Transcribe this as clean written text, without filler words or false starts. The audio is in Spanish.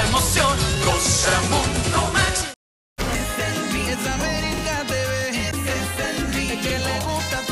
emoción. Goza Mundo Max. Es América TV, es que le gusta